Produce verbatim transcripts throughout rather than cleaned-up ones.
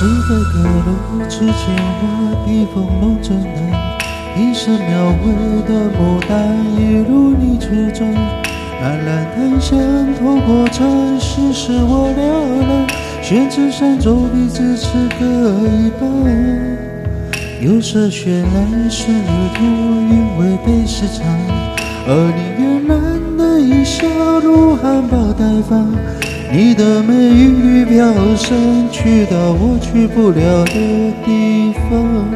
百个路之间，画笔锋笼着难，一生描绘的牡丹，一如你初衷。蓝蓝檀香透过禅石，使我了然。宣纸上走笔，只此各一半。有色绚烂，顺日图，韵味被时长。而你嫣然的一笑，如含苞待放。你的美语飘散，去到我去不了的地方。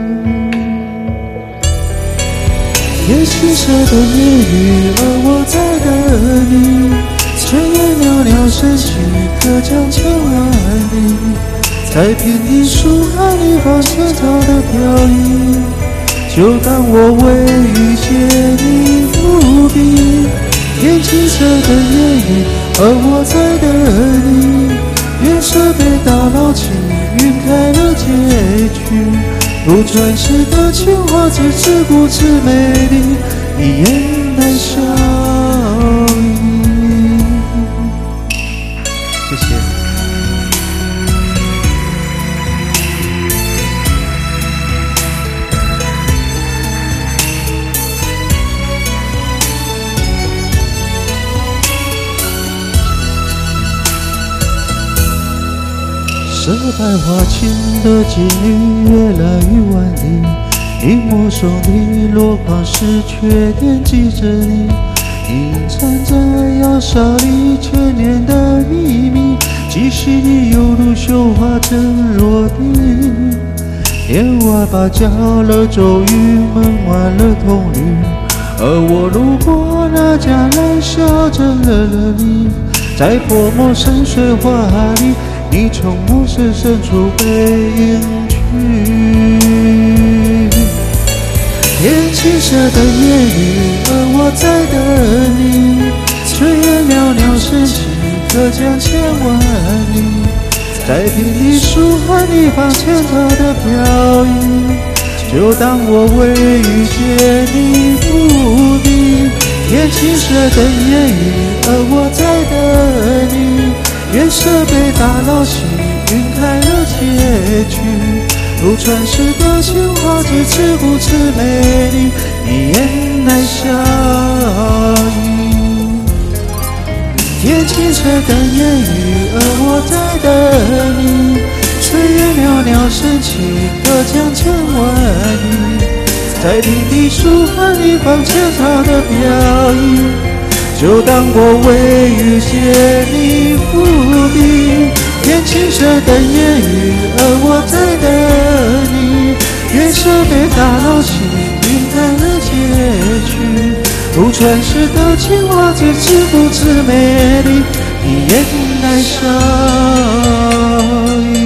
天青色的夜雨，而我在等你。炊烟袅袅升起，隔江千万里。在平地树海里放千草的飘逸，就当我未遇见你伏笔。天青色的夜雨，而我在等你。月色被打捞起，晕开了结局。如传世的情话，只自顾自美丽，一眼难相依。谢谢。色白花青的妓女，越来越万里。一抹松里落款时，却惦记着你。隐藏在窑烧里千年的秘密，即使你犹如绣花针落地。天瓦把交了咒语，门完了铜绿，而我路过那家来，笑着惹了你。在泼墨山水画里，你从暮色深处背影去。天青色的夜雨，而我在等你。炊烟袅袅升起，隔江千万里。在平地树海里放千草的飘逸，就当我未遇见你伏笔。天青色的夜雨，而我在等你。月色被打捞起，晕开了结局。如传世的情话，只自顾自美丽，一眼难相依。天青色的夜雨，而我在等你。炊烟袅袅升起，隔江千万里。在平地树海里放千草的飘逸，就当我未遇见你伏笔。天青色的夜雨，而我在等你。月色被打捞起，晕开了结局。如传世的情话，只自顾自美丽，一眼难相依。